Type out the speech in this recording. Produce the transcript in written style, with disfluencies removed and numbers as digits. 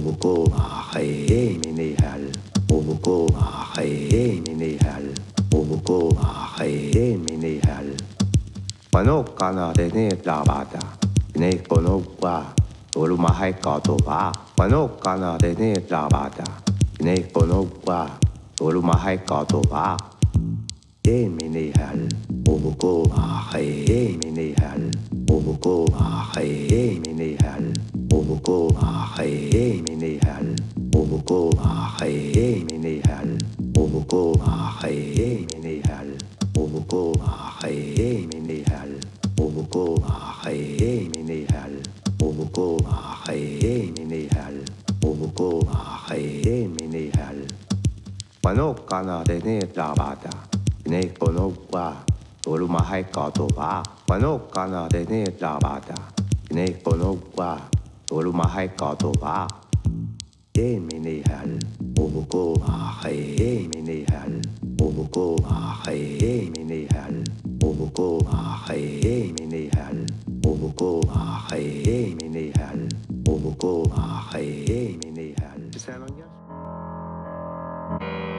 Obuko ahe minihal. Obuko ahe minihal. Obuko ahe minihal. Wanokana tene tabata. Ne konokwa. Olumahai katoba. Wanokana tene tabata. Ne konokwa. Olumahai katoba. Minihal. Obuko ahe minihal. Obuko ahe minihal. Obuko ahe minihal. Obuko ahe minihal. Obuko ahe minihal. Obuko ahe minihal. Obuko ahe minihal. Obuko ahe minihal. Obuko ahe minihal. Wanokana tene tabata. Ne konokwa. Olumahai katoba. Wanokana tene tabata. Ne konokwa. Olumahai katoba. Minihal. Obuko ahe minihal. Obuko ahe minihal. Obuko ahe minihal. Obuko ahe minihal. Obuko ahe minihal. Is that on yes?